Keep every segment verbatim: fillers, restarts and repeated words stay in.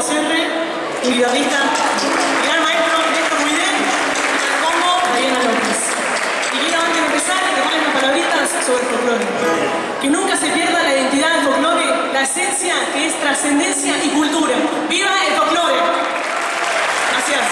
Serre, mi guitarrista, gran maestro, Néstor Ruidén, como Diana López. Y quiero antes de empezar dejarles unas palabritas sobre el folclore. Que nunca se pierda la identidad del folclore, la esencia que es trascendencia y cultura. ¡Viva el folclore! Gracias.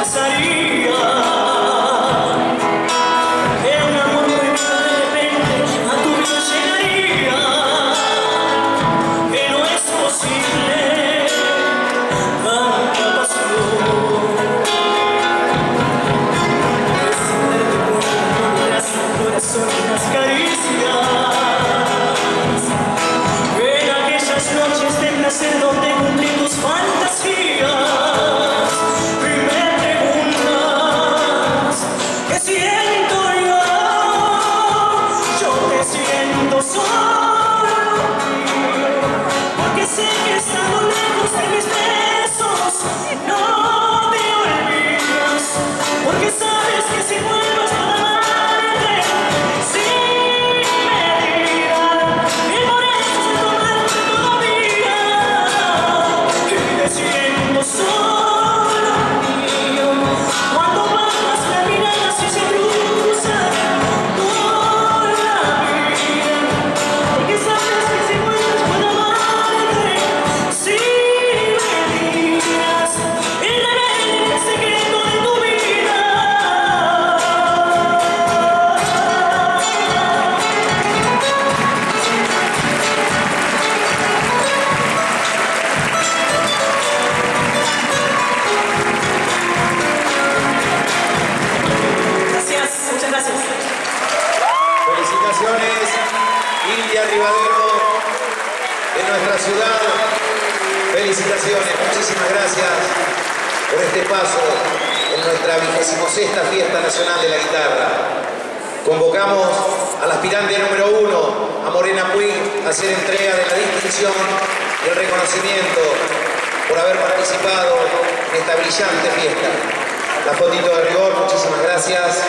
ciudad. Felicitaciones, muchísimas gracias por este paso en nuestra vigésima sexta Fiesta Nacional de la Guitarra. Convocamos al aspirante número uno, a Morena Puig, a hacer entrega de la distinción y el reconocimiento por haber participado en esta brillante fiesta. La fotito de rigor, muchísimas gracias.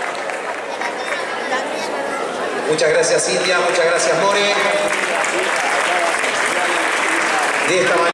Muchas gracias Cintia, muchas gracias More. De esta manera